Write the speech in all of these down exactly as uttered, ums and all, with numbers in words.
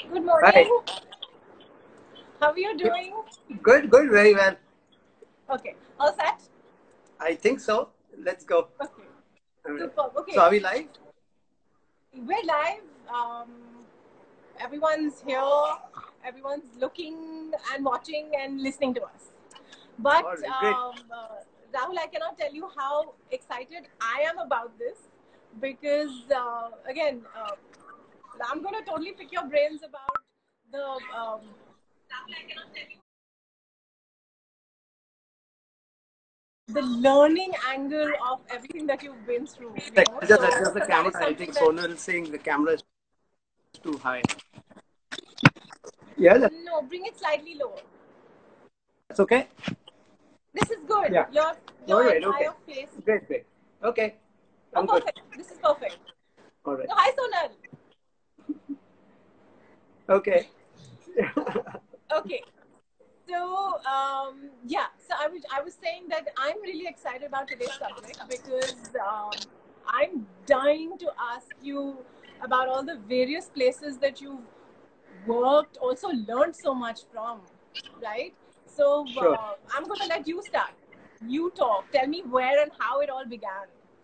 Good Hi. morning. How are you doing? Good, good, very well. Okay. All set? I think so. Let's go. Okay. All right. Superb. So, Okay. are we live? We're live. Um, everyone's here. Everyone's looking and watching and listening to us. But All right, great. um, uh, Rahul, I cannot tell you how excited I am about this because, uh, again, uh, I'm going to totally pick your brains about the. Um, the learning angle of everything that you've been through, you Like, know. just So adjust the that camera. is I something think that Sonal is saying the camera is too high. Yeah, no, bring it slightly lower. that's okay. This is good. Yeah. Your All your right, okay. entire face. Great, great. Okay, Oh, I'm good. perfect. This is perfect. All right. So hi, Sonal. Okay. Okay. So um, yeah. So I was I was saying that I'm really excited about today's subject because um, I'm dying to ask you about all the various places that you've worked, also learned so much from, right? So Sure. uh, I'm going to let you start. You talk. Tell me where and how it all began.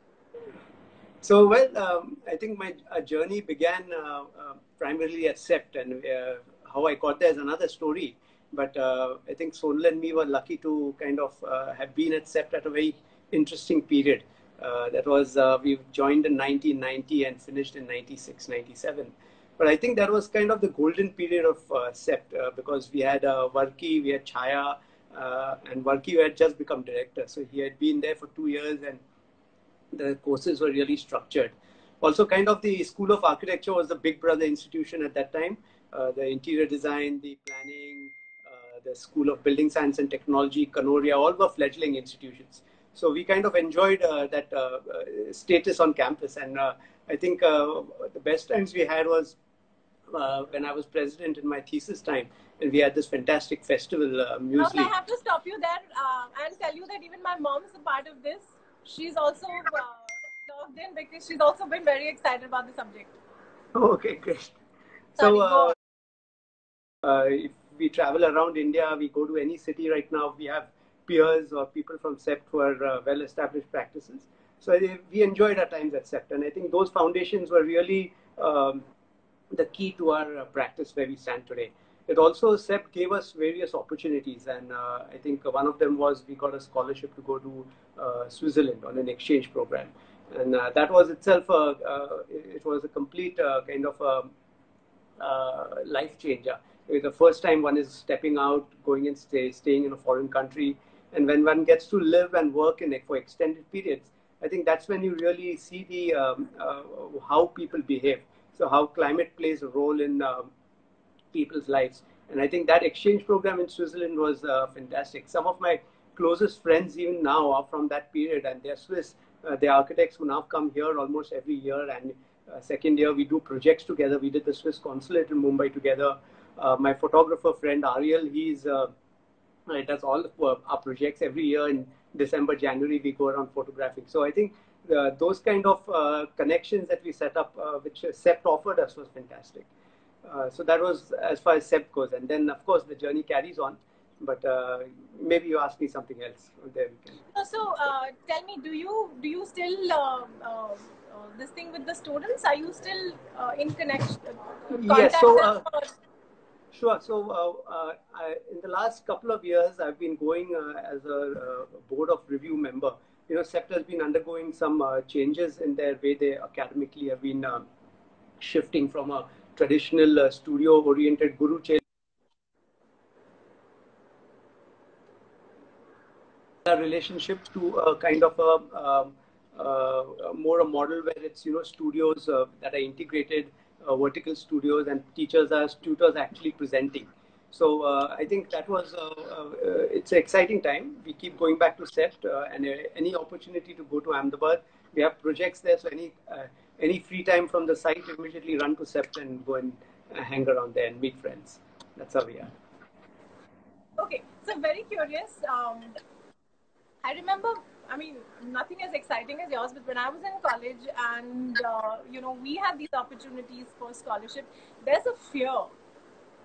So, well, um, I think my uh, journey began uh, uh, primarily at SEPT, and uh, how I got there is another story. But uh, I think Sonal and me were lucky to kind of uh, have been at SEPT at a very interesting period. Uh, that was, uh, we joined in nineteen ninety and finished in ninety-six, ninety-seven. But I think that was kind of the golden period of uh, SEPT uh, because we had uh, Varki, we had Chaya, uh, and Varki had just become director. So he had been there for two years and the courses were really structured. Also, kind of the School of Architecture was the big brother institution at that time. Uh, the interior design, the planning, uh, the School of Building Science and Technology, Kanoria, all were fledgling institutions. So we kind of enjoyed uh, that uh, uh, status on campus. And uh, I think uh, the best times we had was uh, when I was president in my thesis time, and we had this fantastic festival, uh, Rahul, I Muesli. have to stop you there uh, and tell you that even my mom's a part of this. She's also uh, logged in because she's also been very excited about the subject. Okay, great. So, Sorry, go uh, on. Uh, if we travel around India, we go to any city right now, we have peers or people from SEPT who are uh, well established practices. So I, we enjoyed our times at SEPT. And I think those foundations were really um, the key to our uh, practice where we stand today. It also, SEPT gave us various opportunities. And uh, I think one of them was we got a scholarship to go to uh, Switzerland on an exchange program. And uh, that was itself, a, uh, it was a complete uh, kind of a uh, life changer. The first time one is stepping out, going and stay, staying in a foreign country, and when one gets to live and work in it for extended periods, I think that's when you really see the um, uh, how people behave. So how climate plays a role in um, people's lives. And I think that exchange program in Switzerland was uh, fantastic. Some of my closest friends, even now, are from that period, and they're Swiss. Uh, they're architects who now come here almost every year. And uh, second year, we do projects together. We did the Swiss consulate in Mumbai together. Uh, my photographer friend Ariel, he's uh, it does all of our projects every year in December, January. We go around photographing. So I think uh, those kind of uh, connections that we set up, uh, which SEPT offered us, was fantastic. Uh, so that was as far as SEPT goes, and then of course the journey carries on. But uh, maybe you ask me something else. There we can. So, so uh, tell me, do you do you still uh, uh, uh, this thing with the students? Are you still uh, in connection, uh, Yes. contact So. them? Uh, Or Sure. So, uh, uh, I, in the last couple of years, I've been going uh, as a uh, board of review member. You know, SEPT has been undergoing some uh, changes in their way they academically have been um, shifting from a traditional uh, studio-oriented guru chain relationship to a kind of a um, uh, more a model where it's you know studios uh, that are integrated, uh, vertical studios, and teachers as tutors actually presenting. So uh, I think that was uh, uh, it's an exciting time. We keep going back to SEPT, uh, and uh, any opportunity to go to Ahmedabad, we have projects there. So any uh, any free time from the site, immediately run to SEPT and go and uh, hang around there and meet friends. That's how we are. okay, so very curious. Um, I remember, I mean, nothing as exciting as yours, but when I was in college and, uh, you know, we had these opportunities for scholarship, there's a fear.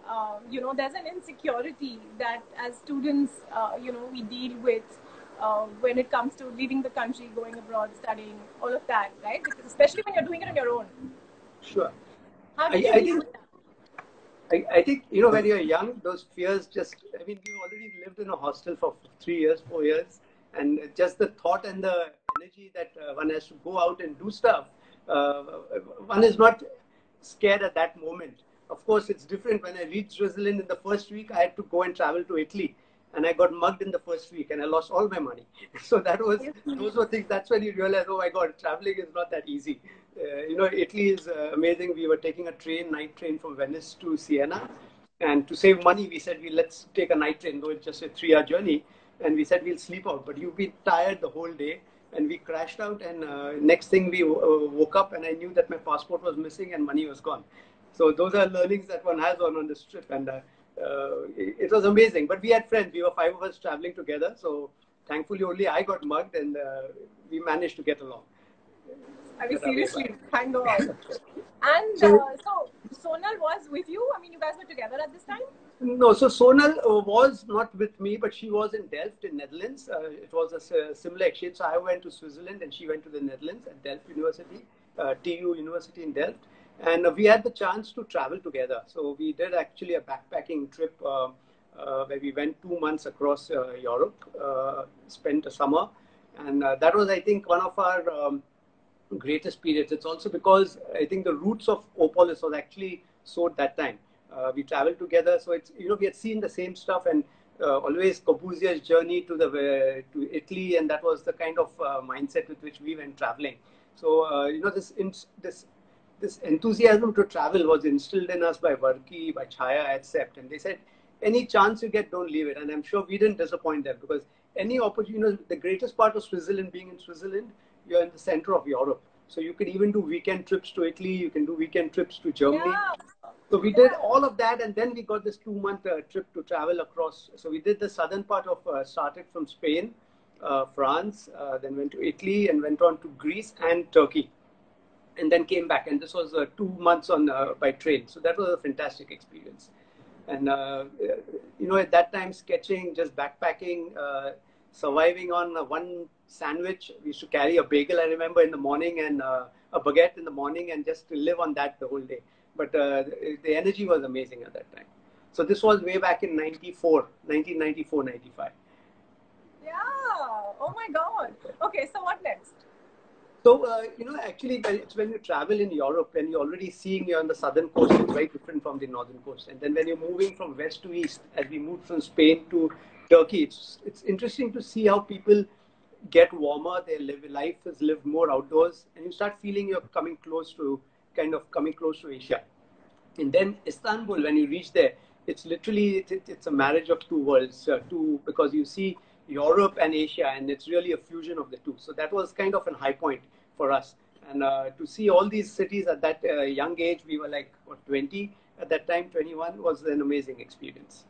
uh, you know, there's an insecurity that as students, uh, you know, we deal with uh, when it comes to leaving the country, going abroad, studying, all of that, right? Because especially when you're doing it on your own. Sure. How did I, you I deal think with that? I, I think, you know, when you're young, those fears just, I mean, we've already lived in a hostel for three years, four years, and just the thought and the energy that uh, one has to go out and do stuff, uh, one is not scared at that moment. Of course, it's different. When I reached Switzerland in the first week, I had to go and travel to Italy, and I got mugged in the first week, and I lost all my money. So that was, those were things, that's when you realize, oh my God, traveling is not that easy. Uh, you know, Italy is uh, amazing. We were taking a train, night train from Venice to Siena. And to save money, we said, we let's take a night train, though it's just a three hour journey. And we said, we'll sleep out. But you've been tired the whole day. And we crashed out. And uh, next thing, we uh, woke up and I knew that my passport was missing and money was gone. So those are learnings that one has on, on this trip. And uh, uh, it, it was amazing. But we had friends. We were five of us traveling together. So thankfully, only I got mugged and uh, we managed to get along. I mean, seriously, thank God. And So, uh, so Sonal was with you? I mean, you guys were together at this time? no, so Sonal uh, was not with me, but she was in Delft in Netherlands. Uh, it was a similar exchange. So I went to Switzerland and she went to the Netherlands at Delft University, uh, T U University in Delft. And uh, we had the chance to travel together. So we did actually a backpacking trip uh, uh, where we went two months across uh, Europe, uh, spent a summer. And uh, that was, I think, one of our um, greatest periods. It's also because I think the roots of Opolis was actually sowed that time. Uh, we traveled together, so it's, you know, we had seen the same stuff, and uh, always Corbusier's journey to the uh, to Italy, and that was the kind of uh, mindset with which we went traveling. So uh, you know, this in, this this enthusiasm to travel was instilled in us by Varki, by Chaya at Sept, and they said, any chance you get, don't leave it. And I'm sure we didn't disappoint them, because any opportunity, you know, the greatest part of Switzerland, being in Switzerland, you're in the center of Europe. So you can even do weekend trips to Italy, you can do weekend trips to Germany. Yeah. So we did all of that, and then we got this two-month uh, trip to travel across. So we did the southern part of, uh, started from Spain, uh, France, uh, then went to Italy, and went on to Greece and Turkey, and then came back. And this was uh, two months on uh, by train. So that was a fantastic experience. And uh, you know, at that time, sketching, just backpacking, uh, surviving on uh, one sandwich. We used to carry a bagel, I remember, in the morning, and uh, a baguette in the morning, and just to live on that the whole day. But uh, the energy was amazing at that time. So this was way back in ninety-four, nineteen ninety-four, ninety-five. Yeah. Oh my God. Okay, so what next? So, uh, you know, actually, it's when you travel in Europe and you're already seeing you're on the southern coast, it's very different from the northern coast. And then when you're moving from west to east, as we moved from Spain to Turkey, it's, it's interesting to see how people get warmer, their live, life is lived more outdoors, and you start feeling you're coming close to, kind of coming close to Asia. And then Istanbul, when you reach there, it's literally, it, it's a marriage of two worlds, uh, two, because you see Europe and Asia, and it's really a fusion of the two. So that was kind of a high point for us. And uh, to see all these cities at that uh, young age, we were like, what, twenty at that time, twenty-one, was an amazing experience.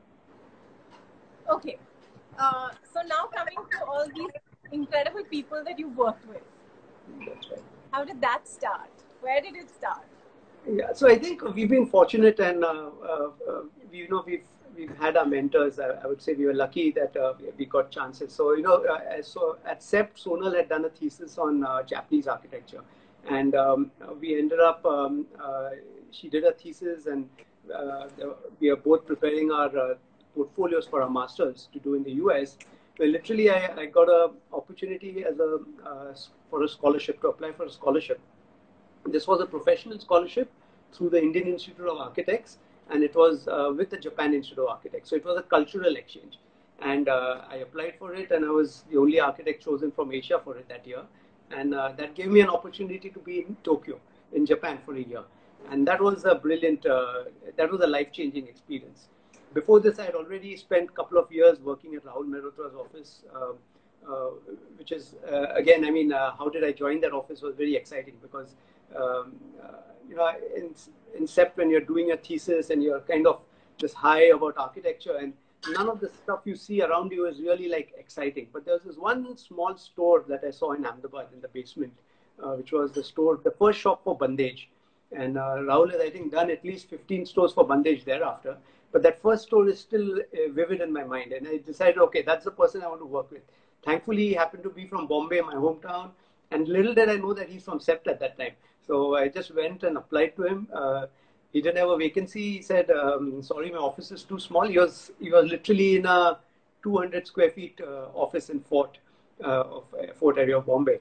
Okay. Uh, so now coming to all these incredible people that you worked with. That's right. How did that start? Where did it start? Yeah, so I think we've been fortunate, and uh, uh, uh, we, you know, we've we've had our mentors. I, I would say we were lucky that uh, we got chances. So you know, uh, so at Sept, Sonal had done a thesis on uh, Japanese architecture, and um, we ended up. Um, uh, she did a thesis, and uh, we are both preparing our uh, portfolios for our masters to do in the U S. Well, literally, I, I got a opportunity as a uh, for a scholarship to apply for a scholarship. This was a professional scholarship through the Indian Institute of Architects, and it was uh, with the Japan Institute of Architects. So it was a cultural exchange. And uh, I applied for it, and I was the only architect chosen from Asia for it that year. And uh, that gave me an opportunity to be in Tokyo, in Japan, for a year. And that was a brilliant, uh, that was a life-changing experience. Before this, I had already spent a couple of years working at Rahul Mehrotra's office, uh, uh, which is, uh, again, I mean, uh, how did I join that office was very exciting, because Um, uh, you know, in, in Sept, when you're doing a thesis and you're kind of just high about architecture, and none of the stuff you see around you is really like exciting. But there's this one small store that I saw in Ahmedabad in the basement, uh, which was the store, the first shop for bandage. And uh, Rahul has, I think, done at least fifteen stores for Bandage thereafter. But that first store is still uh, vivid in my mind. And I decided, okay, that's the person I want to work with. Thankfully, he happened to be from Bombay, my hometown. And little did I know that he's from Sept at that time. So I just went and applied to him. Uh, he didn't have a vacancy. He said, um, sorry, my office is too small. He was, he was literally in a two hundred square feet uh, office in Fort, uh, of, uh, Fort area of Bombay.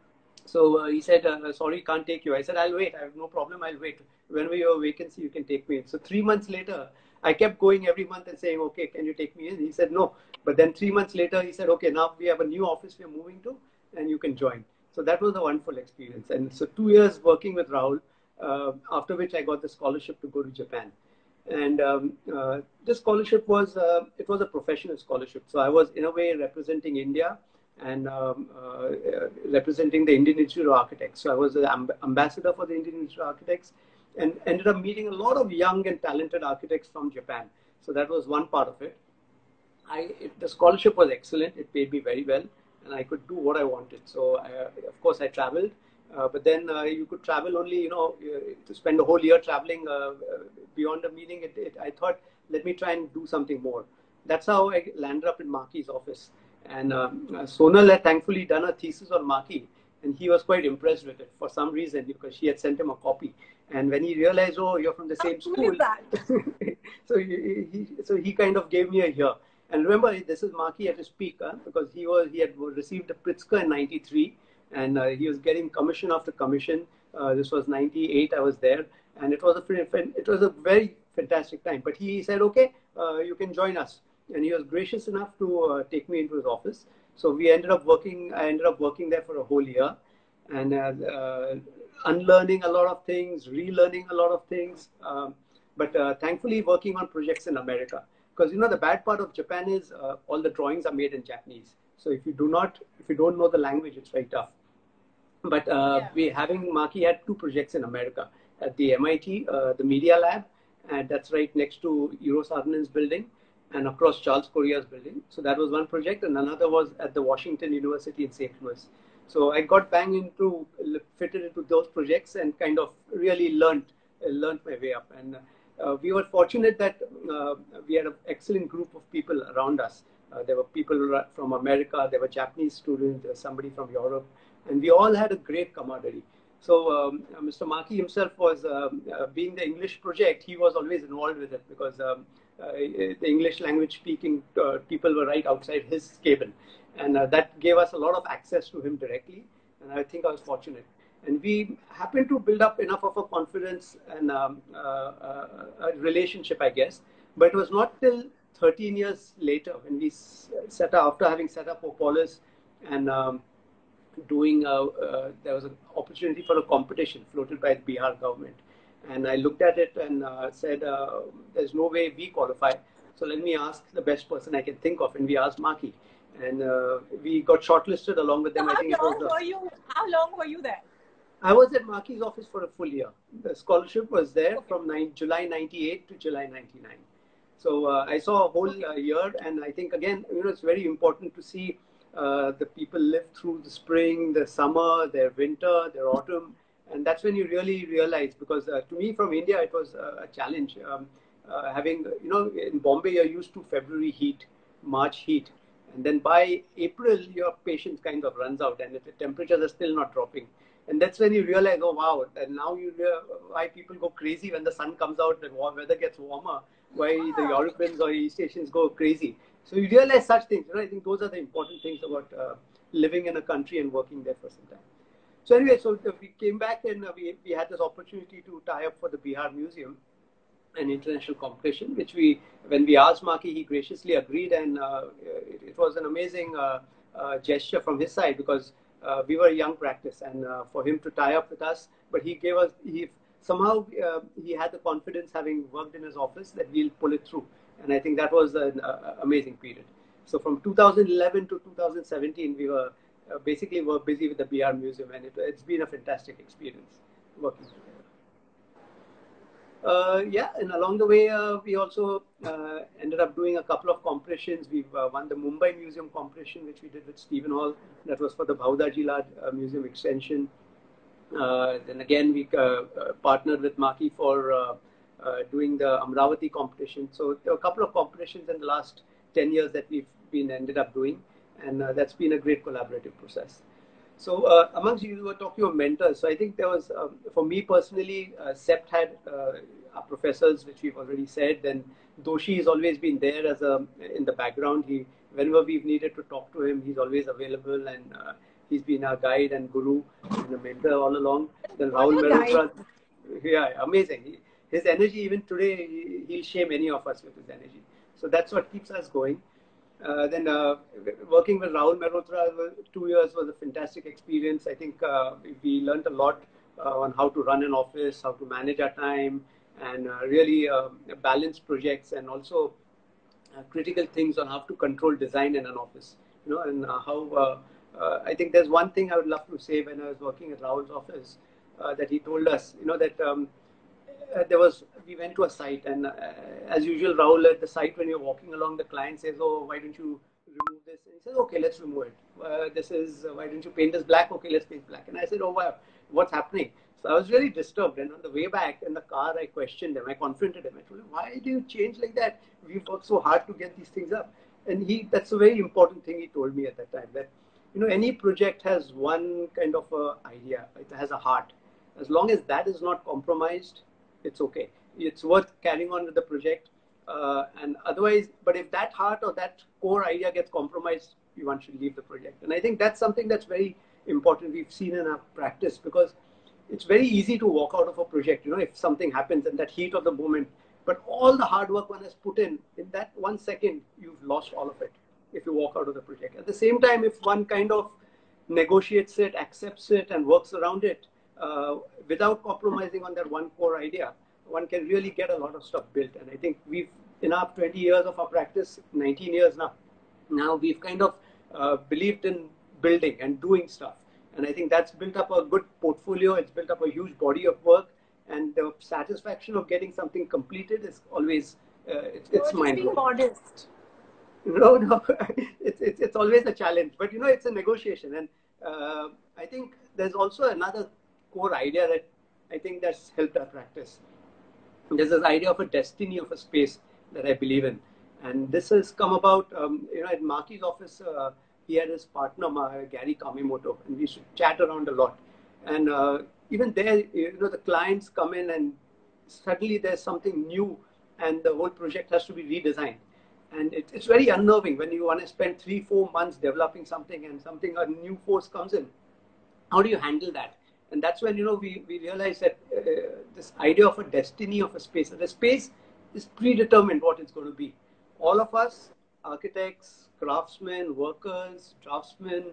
So uh, he said, uh, sorry, can't take you. I said, I'll wait. I have no problem. I'll wait. Whenever you have a vacancy, you can take me in. So three months later, I kept going every month and saying, okay, can you take me in? He said, no. But then three months later, he said, okay, now we have a new office we're moving to and you can join. So that was a wonderful experience. And so two years working with Rahul, uh, after which I got the scholarship to go to Japan. And um, uh, this scholarship was, uh, it was a professional scholarship. So I was in a way representing India and um, uh, representing the Indian Institute of Architects. So I was an amb ambassador for the Indian Institute of Architects and ended up meeting a lot of young and talented architects from Japan. So that was one part of it. I, it, the scholarship was excellent. It paid me very well and I could do what I wanted. So I, of course I traveled, uh, but then uh, you could travel only, you know, to spend a whole year traveling uh, beyond a meeting. It, it, I thought, let me try and do something more. That's how I landed up in Marquis' office. And um, uh, Sonal had thankfully done a thesis on Marquis, and he was quite impressed with it for some reason because she had sent him a copy. And when he realized, oh, you're from the same school, so he, he so he kind of gave me a year. And remember, this is Marquis at his peak, huh? Because he was he had received a Pritzker in ninety-three, and uh, he was getting commission after commission. Uh, this was ninety-eight. I was there, and it was a it was a very fantastic time. But he said, okay, uh, you can join us. And he was gracious enough to uh, take me into his office. So we ended up working, I ended up working there for a whole year and uh, uh, unlearning a lot of things, relearning a lot of things. Um, but uh, thankfully working on projects in America. Because, you know, the bad part of Japan is uh, all the drawings are made in Japanese. So if you do not, if you don't know the language, it's very tough. But uh, yeah. we having, Marquis had two projects in America at the M I T, uh, the Media Lab, and that's right next to Eero Saarinen building, and across Charles Correa's building. So that was one project, and another was at the Washington University in Saint Louis. So I got bang into, fitted into those projects and kind of really learned, learned my way up. And uh, we were fortunate that uh, we had an excellent group of people around us. Uh, there were people from America, there were Japanese students, there was somebody from Europe, and we all had a great camaraderie. So um, Mister Marquis himself was, um, uh, being the English project, he was always involved with it because um, uh, the English language speaking uh, people were right outside his cabin. And uh, that gave us a lot of access to him directly. And I think I was fortunate. And we happened to build up enough of a confidence and um, uh, uh, a relationship, I guess. But it was not till thirteen years later when we set up, after having set up Opolis and um, doing, uh, uh, there was an opportunity for a competition floated by the Bihar government. And I looked at it and uh, said, uh, there's no way we qualify. So let me ask the best person I can think of. And we asked Marquis. And uh, we got shortlisted along with them. So how I think long it was were you? How long were you there? I was at Marquis' office for a full year. The scholarship was there okay. from nine, July ninety-eight to July ninety-nine. So uh, I saw a whole okay. uh, year, and I think again, you know, it's very important to see uh, the people live through the spring, the summer, their winter, their autumn, and that's when you really realize. Because uh, to me, from India, it was uh, a challenge. Um, uh, having, you know, in Bombay, you're used to February heat, March heat. And then by April, your patience kind of runs out and the temperatures are still not dropping. And that's when you realize, oh, wow, and now you realize why people go crazy when the sun comes out and weather gets warmer, why the Europeans or East Asians go crazy. So you realize such things. You know, I think those are the important things about uh, living in a country and working there for some time. So anyway, so we came back and we, we had this opportunity to tie up for the Bihar Museum, an international competition, which we, when we asked Marquis, he graciously agreed, and uh, it, it was an amazing uh, uh, gesture from his side because uh, we were a young practice, and uh, for him to tie up with us, but he gave us, he somehow uh, he had the confidence, having worked in his office, that we'll pull it through, and I think that was an uh, amazing period. So from two thousand eleven to two thousand seventeen, we were uh, basically were busy with the B R Museum, and it, it's been a fantastic experience working together. Uh, yeah, and along the way, uh, we also uh, ended up doing a couple of competitions. We've uh, won the Mumbai Museum competition, which we did with Stephen Hall. That was for the Bhaudaji Lad uh, Museum extension. Uh, then again, we uh, uh, partnered with Maki for uh, uh, doing the Amravati competition. So there were a couple of competitions in the last ten years that we've been ended up doing, and uh, that's been a great collaborative process. So uh, amongst you, you were talking of mentors. So I think there was, um, for me personally, uh, SEPT had uh, our professors, which we've already said. Then Doshi has always been there as a in the background. He, whenever we've needed to talk to him, he's always available, and uh, he's been our guide and guru and a mentor all along. Then What Rahul a guy. Mehrotra, yeah, amazing. He, his energy, even today, he, he'll shame any of us with his energy. So that's what keeps us going. Uh, then uh, working with Rahul Mehrotra two years was a fantastic experience. I think uh, we learned a lot uh, on how to run an office, how to manage our time, and uh, really uh, balance projects, and also uh, critical things on how to control design in an office. You know, and uh, how uh, uh, I think there's one thing I would love to say when I was working at Rahul's office uh, that he told us. You know that. Um, uh, there was we went to a site, and uh, as usual, Rahul at the site, when you're walking along, the client says, "Oh, why don't you remove this?" And he says, "Okay, let's remove it. Uh, this is uh, why don't you paint this black? Okay, let's paint black." And I said, "Oh, wow, what's happening?" So I was really disturbed, and on the way back in the car, I questioned him. I confronted him. I told him, "Why do you change like that? We've worked so hard to get these things up." And he—that's a very important thing he told me at that time. That you know, any project has one kind of a idea. It has a heart. As long as that is not compromised, it's okay. It's worth carrying on with the project. Uh, and otherwise, but if that heart or that core idea gets compromised, one should leave the project. And I think that's something that's very important we've seen in our practice, because it's very easy to walk out of a project, you know, if something happens in that heat of the moment. But all the hard work one has put in, in that one second, you've lost all of it if you walk out of the project. At the same time, if one kind of negotiates it, accepts it, and works around it, uh, without compromising on that one core idea, one can really get a lot of stuff built. And I think we've, in our twenty years of our practice, nineteen years now, now we've kind of uh, believed in building and doing stuff. And I think that's built up a good portfolio. It's built up a huge body of work. And the satisfaction of getting something completed is always, uh, it's, it's You're just being mind-blowing. modest. No, no, it's, it's, it's always a challenge. But, you know, it's a negotiation. And uh, I think there's also another core idea that I think that's helped our practice. There's this idea of a destiny of a space that I believe in. And this has come about, um, you know, at Maki's office, uh, he had his partner, Gary Kamimoto, and we used to chat around a lot. And uh, even there, you know, the clients come in and suddenly there's something new and the whole project has to be redesigned. And it, it's very unnerving when you want to spend three, four months developing something and something, a new force comes in. How do you handle that? And that's when, you know, we, we realize that uh, this idea of a destiny of a space, that the space is predetermined what it's going to be. All of us, architects, craftsmen, workers, draftsmen,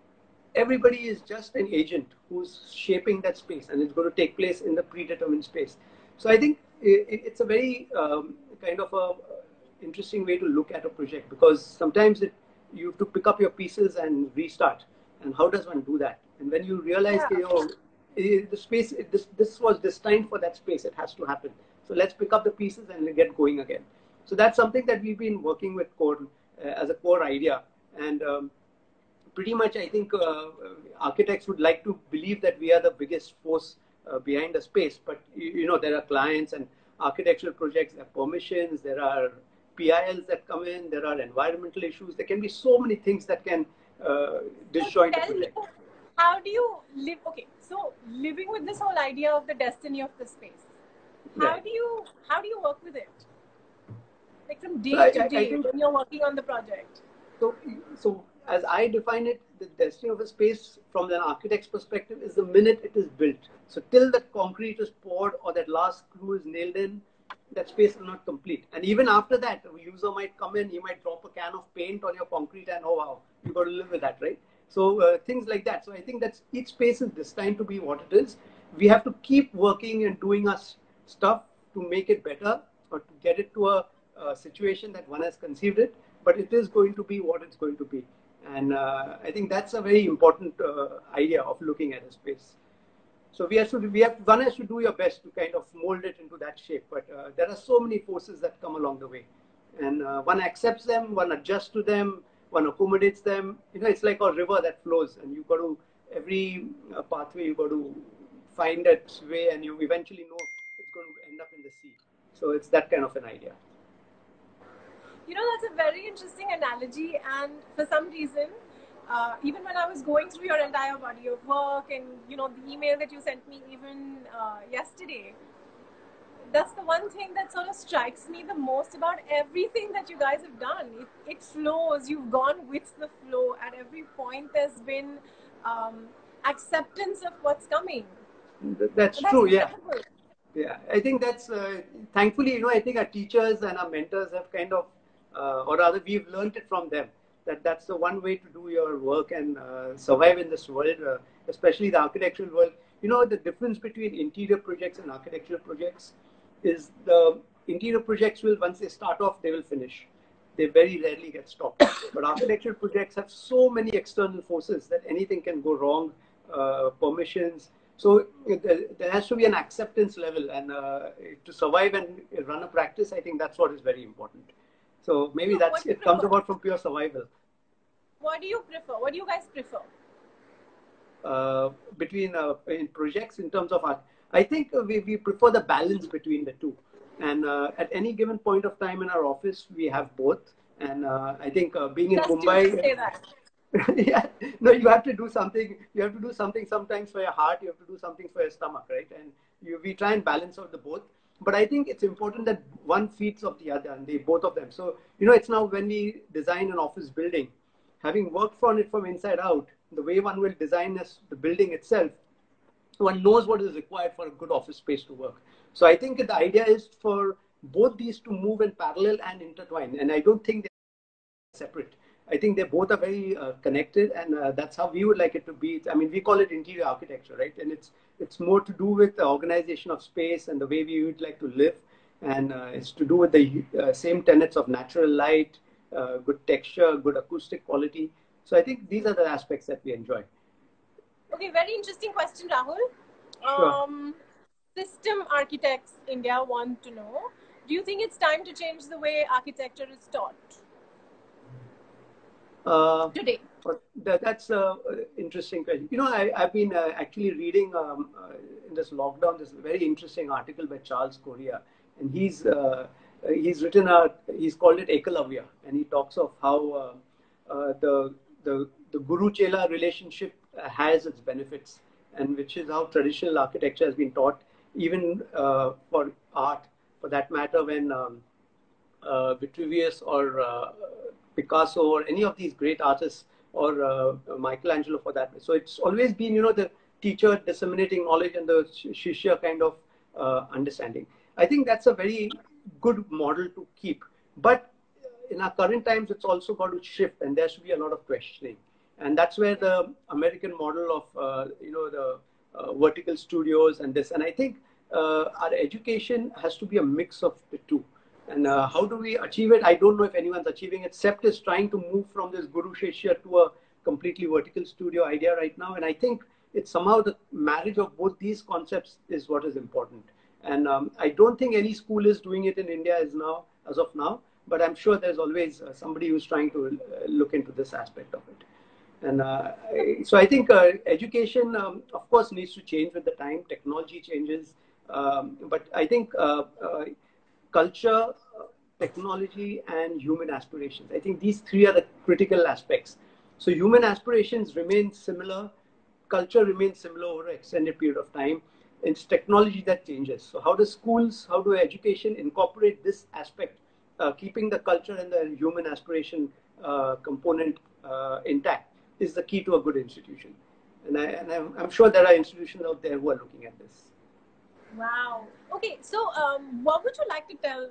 everybody is just an agent who's shaping that space, and it's going to take place in the predetermined space. So I think it, it's a very um, kind of a interesting way to look at a project, because sometimes it, you have to pick up your pieces and restart. And how does one do that? And when you realize, yeah. you know, the space, this, this was destined for that space, it has to happen. So let's pick up the pieces and get going again. So that's something that we've been working with core uh, as a core idea. And um, pretty much, I think uh, architects would like to believe that we are the biggest force uh, behind the space. But, you, you know, there are clients and architectural projects, there are permissions, there are P I Ls that come in, there are environmental issues. There can be so many things that can uh, disjoint so a project. Me, how do you live? Okay, so living with this whole idea of the destiny of the space, how yeah. do you how do you work with it? Like from day so to I, day I think, when you're working on the project. So, so as I define it, the destiny of a space from an architect's perspective is the minute it is built. So till that concrete is poured or that last screw is nailed in, that space is not complete. And even after that, a user might come in, he might drop a can of paint on your concrete and, oh wow, you've got to live with that, right? So uh, things like that. So I think that each space is destined to be what it is. We have to keep working and doing our stuff to make it better or to get it to a, a situation that one has conceived it, but it is going to be what it's going to be. And uh, I think that's a very important uh, idea of looking at a space. So we have to, we have, one has to do your best to kind of mold it into that shape. But uh, there are so many forces that come along the way. And uh, one accepts them, one adjusts to them, one accommodates them. You know, it's like a river that flows, and you've got to, every uh, pathway, you've got to find its way, and you eventually know it's going to end up in the sea. So it's that kind of an idea. You know, that's a very interesting analogy, and for some reason, uh, even when I was going through your entire body of work and, you know, the email that you sent me even uh, yesterday, that's the one thing that sort of strikes me the most about everything that you guys have done. It, it flows. You've gone with the flow. At every point, there's been um, acceptance of what's coming. That's, that's true, incredible. yeah. Yeah, I think that's, uh, thankfully, you know, I think our teachers and our mentors have kind of, uh, or rather, we've learned it from them, that that's the one way to do your work and uh, survive in this world, uh, especially the architectural world. You know, the difference between interior projects and architectural projects is the interior projects will, once they start off, they will finish. They very rarely get stopped. But architectural projects have so many external forces that anything can go wrong, uh, permissions. So there has to be an acceptance level, and uh, to survive and run a practice, I think that's what is very important. So maybe so that's it comes about from pure survival. What do you prefer? What do you guys prefer? Uh, between uh, in projects in terms of art, I think we, we prefer the balance between the two. And uh, at any given point of time in our office, we have both. And uh, I think uh, being in Just Mumbai, say that. yeah, no, you have to do something. You have to do something sometimes for your heart. You have to do something for your stomach, right? And you, we try and balance out the both. But I think it's important that one feeds off the other, and they both of them. So you know, it's now when we design an office building, having worked on it from inside out, the way one will design this, the building itself, one knows what is required for a good office space to work. So I think the idea is for both these to move in parallel and intertwine. And I don't think they're separate. I think they both are very uh, connected, and uh, that's how we would like it to be. I mean, we call it interior architecture, right? And it's it's more to do with the organization of space and the way we would like to live, and uh, it's to do with the uh, same tenets of natural light, uh, good texture, good acoustic quality. So I think these are the aspects that we enjoy. Okay, very interesting question, Rahul. Sure. Um, system architects India want to know, do you think it's time to change the way architecture is taught? Uh, Today. That, that's an interesting question. You know, I, I've been uh, actually reading um, uh, in this lockdown this very interesting article by Charles Correa, and he's uh, he's written a he's called it Ekalavya, and he talks of how uh, uh, the the the Guru Chela relationship has its benefits, and which is how traditional architecture has been taught, even uh, for art, for that matter, when um, uh, Vitruvius or uh, Picasso or any of these great artists, or uh, Michelangelo for that. So it's always been, you know, the teacher disseminating knowledge and the shishya kind of uh, understanding. I think that's a very good model to keep. But in our current times, it's also got to shift, and there should be a lot of questioning. And that's where the American model of, uh, you know, the uh, vertical studios and this. And I think uh, our education has to be a mix of the two. And uh, how do we achieve it? I don't know if anyone's achieving it. CEPT is trying to move from this Guru Shishya to a completely vertical studio idea right now. And I think it's somehow the marriage of both these concepts is what is important. And um, I don't think any school is doing it in India as now, as of now. But I'm sure there's always uh, somebody who's trying to uh, look into this aspect of it. And uh, so I think uh, education, um, of course, needs to change with the time. Technology changes. Um, but I think uh, uh, culture, technology, and human aspirations. I think these three are the critical aspects. So human aspirations remain similar, culture remains similar over an extended period of time. It's technology that changes. So how do schools, how do education incorporate this aspect, uh, keeping the culture and the human aspiration uh, component uh, intact is the key to a good institution. And, I, and I'm, I'm sure there are institutions out there who are looking at this. Wow. Okay, so um, what would you like to tell,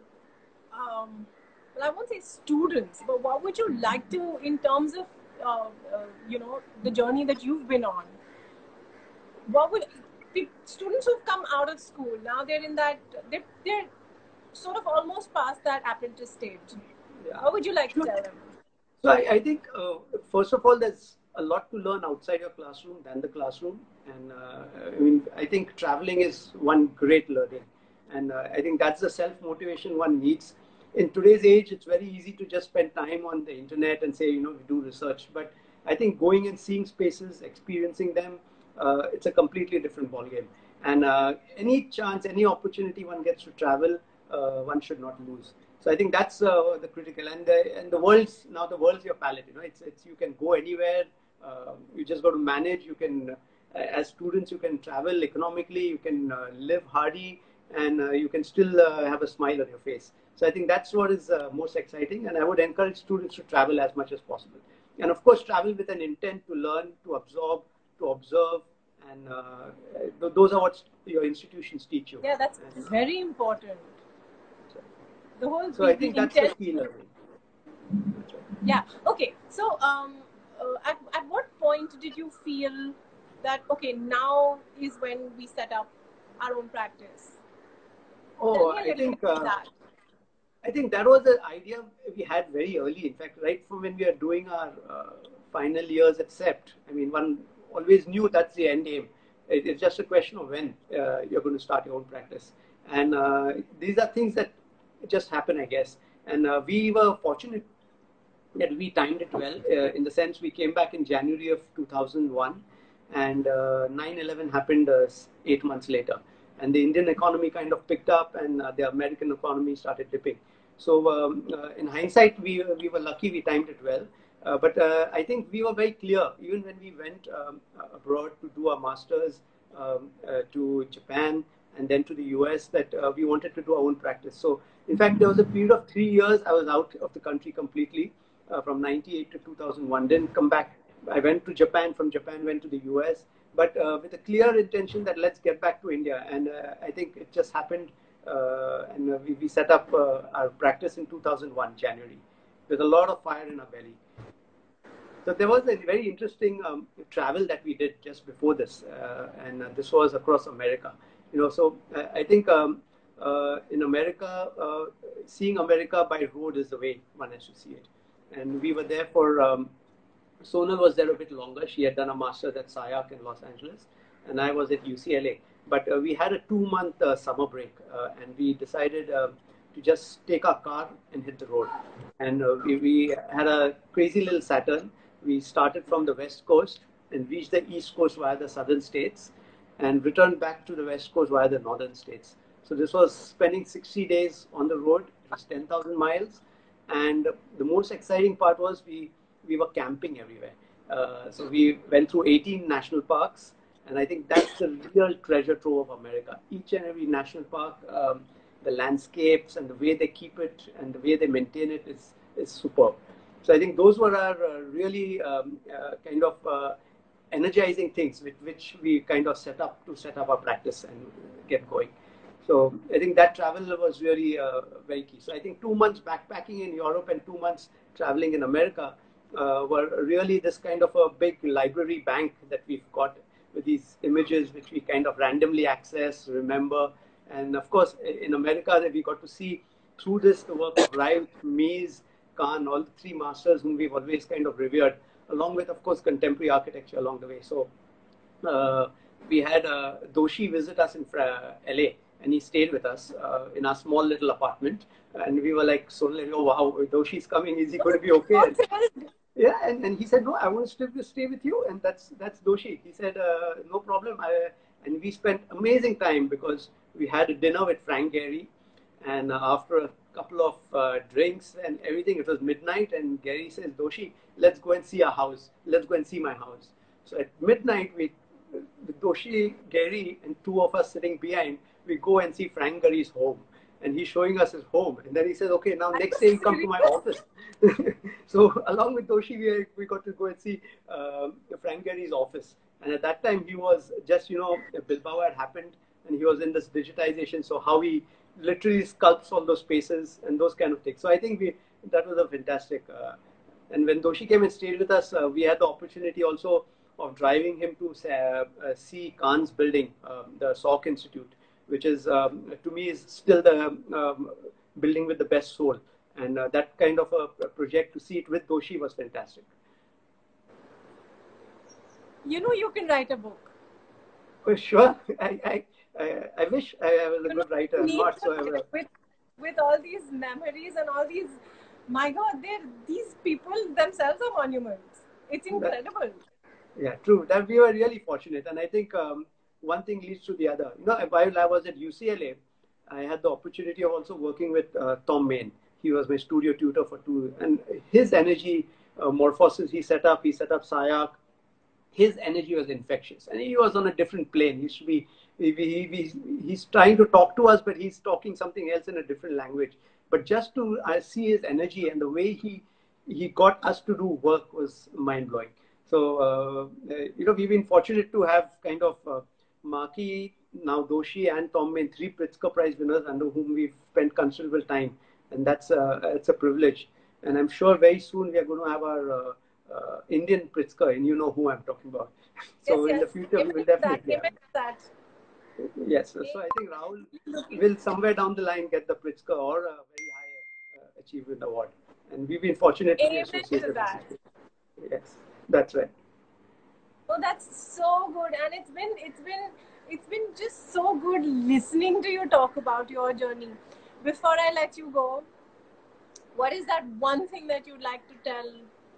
um, well, I won't say students, but what would you like to, in terms of, uh, uh, you know, the journey that you've been on, what would, students who've come out of school, now they're in that, they're, they're sort of almost past that apprentice stage. Yeah. What would you like to tell them? So I, I think, uh, first of all, there's a lot to learn outside your classroom than the classroom. And uh, I mean, I think traveling is one great learning. And uh, I think that's the self-motivation one needs. In today's age, it's very easy to just spend time on the internet and say, you know, we do research. But I think going and seeing spaces, experiencing them, uh, it's a completely different ballgame. And uh, any chance, any opportunity one gets to travel, uh, one should not lose. So I think that's uh, the critical. And the, and the world's, now the world's your palette, you know, it's, it's, you can go anywhere. Uh, you just got to manage. You can, uh, as students, you can travel economically, you can uh, live hardy, and uh, you can still uh, have a smile on your face. So I think that's what is uh, most exciting. And I would encourage students to travel as much as possible. And of course, travel with an intent to learn, to absorb, to observe, and uh, th- those are what your institutions teach you. Yeah, that's and, very important. The whole so I think that's the key learning. Yeah. Okay. So, um, uh, at at what point did you feel that okay, now is when we set up our own practice? Oh, I think uh, that. I think that was an idea we had very early. In fact, right from when we are doing our uh, final years at SEPT. I mean, one always knew that's the end aim. It, it's just a question of when uh, you're going to start your own practice. And uh, these are things that just happen, I guess. And uh, we were fortunate that we timed it well, uh, in the sense we came back in January of two thousand one, and uh, nine eleven happened uh, eight months later. And the Indian economy kind of picked up, and uh, the American economy started dipping. So um, uh, in hindsight, we, we were lucky we timed it well. Uh, but uh, I think we were very clear, even when we went um, abroad to do our masters, um, uh, to Japan, and then to the U S, that uh, we wanted to do our own practice. So in fact, there was a period of three years I was out of the country completely. Uh, from ninety-eight to two thousand one, didn't come back. I went to Japan, from Japan went to the U S, but uh, with a clear intention that let's get back to India. And uh, I think it just happened, uh, and uh, we, we set up uh, our practice in two thousand one, January, with a lot of fire in our belly. So there was a very interesting um, travel that we did just before this, uh, and uh, this was across America. You know, so uh, I think um, uh, in America, uh, seeing America by road is the way one has to see it. And we were there for, um, Sonal was there a bit longer. She had done a master's at S I A C in Los Angeles, and I was at U C L A. But uh, we had a two-month uh, summer break, uh, and we decided uh, to just take our car and hit the road. And uh, we, we had a crazy little Saturn. We started from the West Coast and reached the East Coast via the southern states, and returned back to the West Coast via the northern states. So this was spending sixty days on the road. It was ten thousand miles. And the most exciting part was we, we were camping everywhere. Uh, so we went through eighteen national parks, and I think that's the real treasure trove of America. Each and every national park, um, the landscapes and the way they keep it and the way they maintain it is, is superb. So I think those were our uh, really um, uh, kind of uh, energizing things with which we kind of set up to set up our practice and get going. So I think that travel was really uh, very key. So I think two months backpacking in Europe and two months traveling in America uh, were really this kind of a big library bank that we've got with these images which we kind of randomly access, remember. And of course, in America, we got to see through this the work of Wright, Mies, Kahn, all the three masters whom we've always kind of revered, along with, of course, contemporary architecture along the way. So uh, we had uh, Doshi visit us in L A, and he stayed with us uh, in our small little apartment. And we were like, so oh, wow, Doshi's coming. Is he going to be okay? And, yeah, and, and he said, no, I want to still stay with you. And that's that's Doshi. He said, uh, no problem. I, and we spent amazing time because we had a dinner with Frank Gehry. And uh, after a couple of uh, drinks and everything, it was midnight. And Gehry says, Doshi, let's go and see our house. Let's go and see my house. So at midnight, we, with Doshi, Gehry, and two of us sitting behind, we go and see Frank Gehry's home. And he's showing us his home. And then he says, okay, now next day you come to my office. So along with Doshi, we, we got to go and see uh, Frank Gehry's office. And at that time, he was just, you know, Bilbao had happened, and he was in this digitization. So how he literally sculpts all those spaces and those kind of things. So I think we that was a fantastic. Uh, and when Doshi came and stayed with us, uh, we had the opportunity also of driving him to uh, uh, see Kahn's building, um, the Salk Institute, which is, um, to me, is still the um, building with the best soul. And uh, that kind of a, a project, to see it with Doshi, was fantastic. You know, you can write a book. For sure. I, I, I, I wish I was a good writer. I'm not, so ever. With, with all these memories and all these, my God, they're, these people themselves are monuments. It's incredible. That, yeah, true. That we were really fortunate. And I think um, one thing leads to the other. You know, while I was at U C L A, I had the opportunity of also working with uh, Tom Main. He was my studio tutor for two, and his energy uh, morphosis he set up, he set up SIAC. His energy was infectious, and he was on a different plane. He should be, he, he, he, he's trying to talk to us, but he's talking something else in a different language. But just to uh, see his energy and the way he he got us to do work was mind blowing. So uh, uh, you know, we've been fortunate to have kind of uh, Maki, now Doshi, and Tom Main, three Pritzker Prize winners under whom we've spent considerable time, and that's uh, it's a privilege. And I'm sure very soon we are going to have our uh, uh, Indian Pritzker, and you know who I'm talking about. So yes, in yes. the future, Give we will it definitely that, have. that. Yes, so I think Rahul will somewhere down the line get the Pritzker or a very high uh, achievement award, and we've been fortunate to be Amen associated to with that. this. Yes, that's right. Oh, that's so good, and it's been it's been it's been just so good listening to you talk about your journey. Before I let you go, what is that one thing that you'd like to tell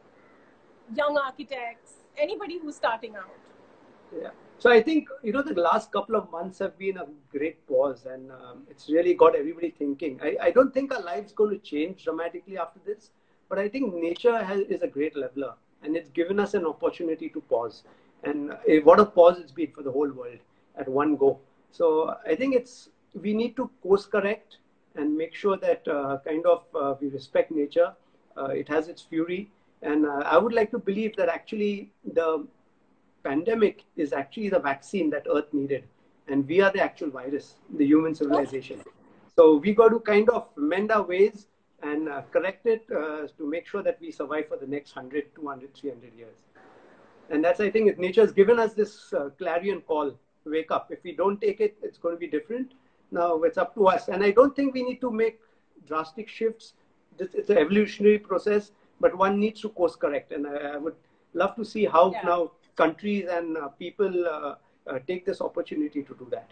young architects, anybody who's starting out? Yeah. So I think, you know, the last couple of months have been a great pause, and um, it's really got everybody thinking. I, I don't think our life's going to change dramatically after this, but I think nature has, is a great leveler, and it's given us an opportunity to pause. And uh, what a pause it's been for the whole world at one go. So I think it's we need to course correct and make sure that uh, kind of uh, we respect nature. Uh, it has its fury, and uh, I would like to believe that actually the pandemic is actually the vaccine that Earth needed, and we are the actual virus, the human civilization. So we got to kind of mend our ways and uh, correct it uh, to make sure that we survive for the next one hundred, two hundred, three hundred years. And that's, I think, nature has given us this uh, clarion call, wake up. If we don't take it, it's going to be different. Now it's up to us. And I don't think we need to make drastic shifts. It's an evolutionary process, but one needs to course correct. And I, I would love to see how yeah. now countries and uh, people uh, uh, take this opportunity to do that.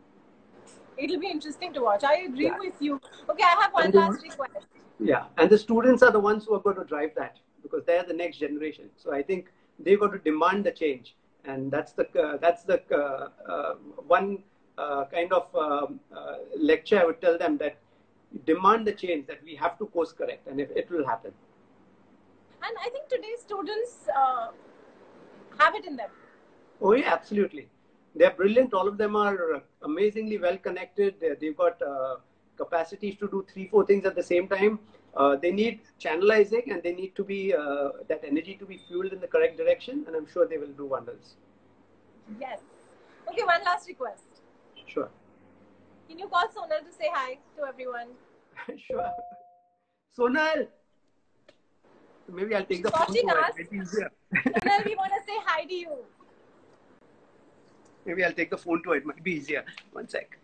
It'll be interesting to watch. I agree yeah. with you. Okay, I have one and last the, request. Yeah, and the students are the ones who are going to drive that because they're the next generation. So I think they've got to demand the change, and that's the uh, that's the uh, uh, one uh, kind of um, uh, lecture I would tell them, that demand the change, that we have to course correct, and if it will happen. And I think today's students uh, have it in them. Oh yeah, absolutely. They're brilliant. All of them are amazingly well connected. They've got uh, capacities to do three, four things at the same time. Uh, they need channelizing, and they need to be uh, that energy to be fueled in the correct direction. And I'm sure they will do wonders. Yes. Okay, one last request. Sure. Can you call Sonal to say hi to everyone? Sure. Sonal. Maybe I'll take the phone to her. It's easier. Sonal, we want to say hi to you. Maybe I'll take the phone to her. It might be easier. One sec.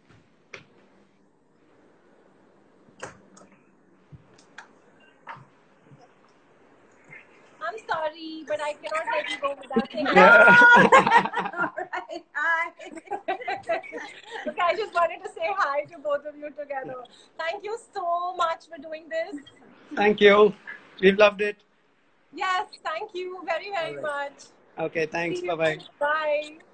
I'm sorry, but I cannot let you go without saying hi. Yeah. All right. Hi. Okay, I just wanted to say hi to both of you together. Thank you so much for doing this. Thank you. We've loved it. Yes, thank you very, very right. much. Okay, thanks. Bye-bye. Bye.